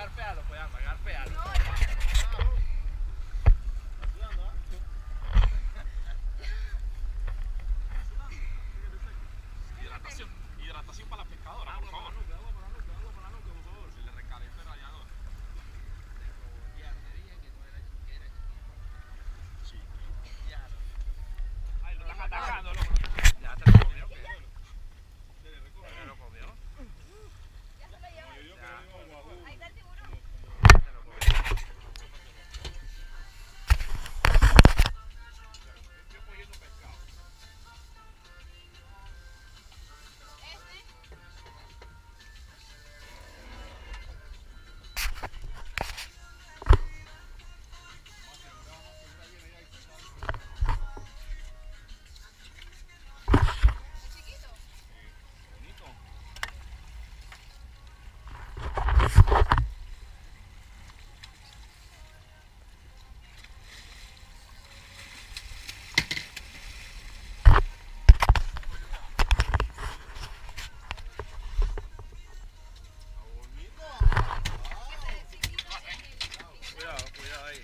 garpealo, pues anda, garpealo. Hidratación para la pescadora, por favor. Agua para la nuca, por favor. Si le recalienta el radiador. Sí. Ay, lo están atacando, loco. Ya te lo comió. ¿Te lo comió? Ya se lo llevó. Ahí está el tiburón. Te lo comió. Estoy cogiendo pescado. Cuidado ahí.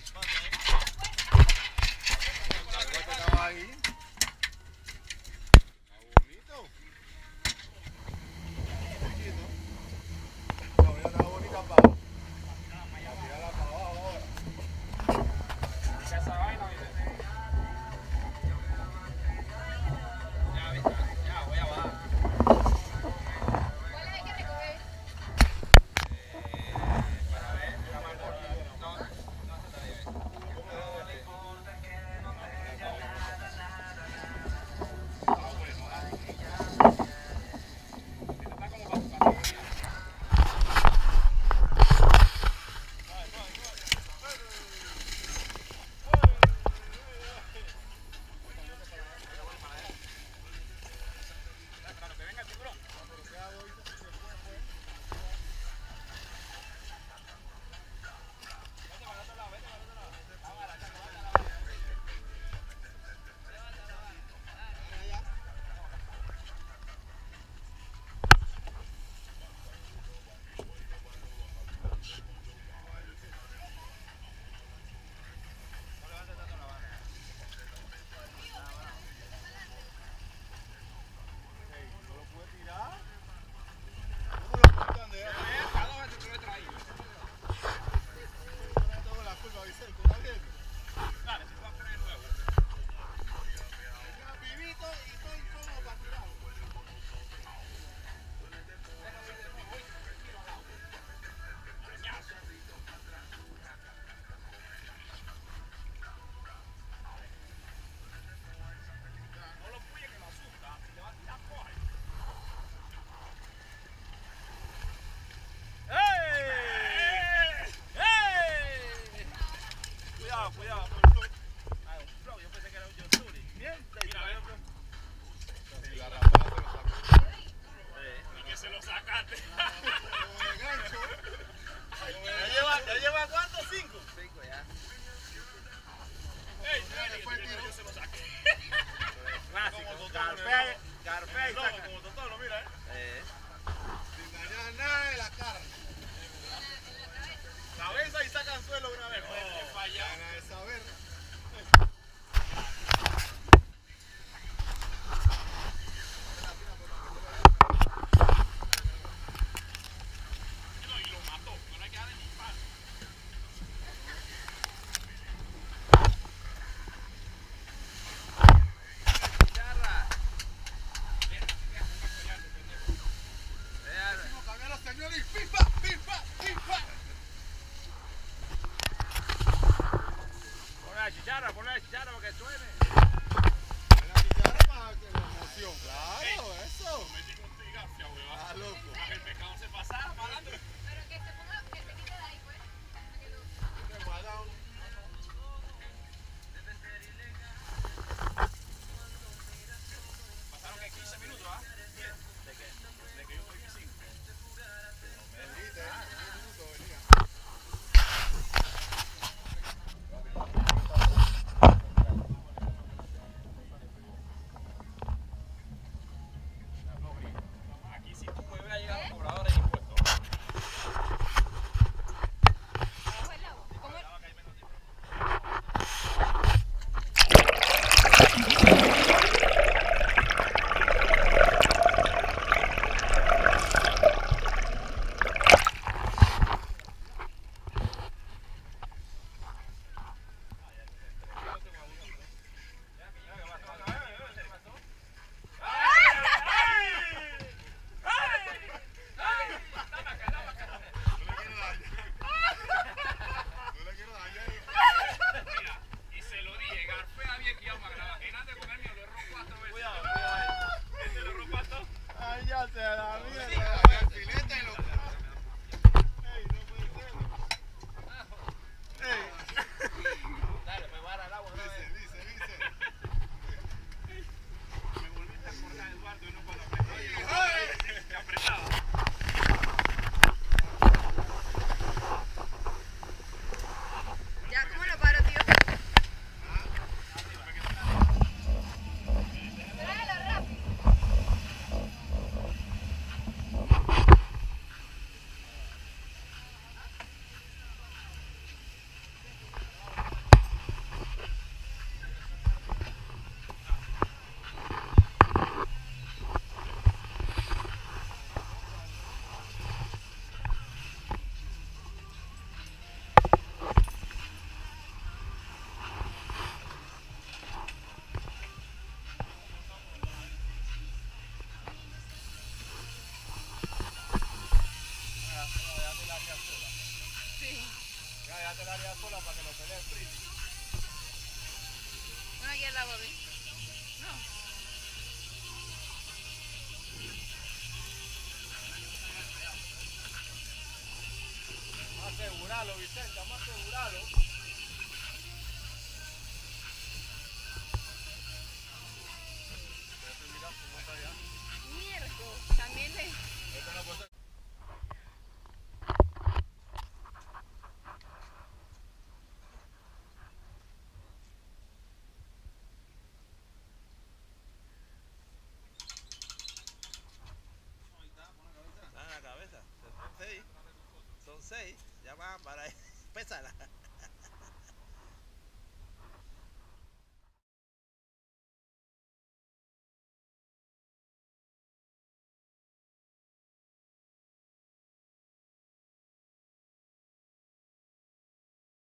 Cuidado. Ah, un flow. Yo pensé que era un Yotsuri. Bien, mira, Y que se lo sacaste. ¿Ya lleva cuánto? 5. 5 ya. Ey, yo se lo saqué. Clásico. Garpea y saca. Como Totolo, mira, Sin dañar nada de la carne. Cabeza y saca anzuelo de una vez. Gana de saber. Y lo mató, no le queda de ni pan. Charra. déjate la área sola para que lo pelee el sprint. Una aquí al lado, papi. No. Vamos a asegurarlo, Vicente, vamos a asegurarlo. Mierda. También le... Esto no puede ser. Ah, la cabeza. Son seis. Son seis. Ya van para ahí. Pésala.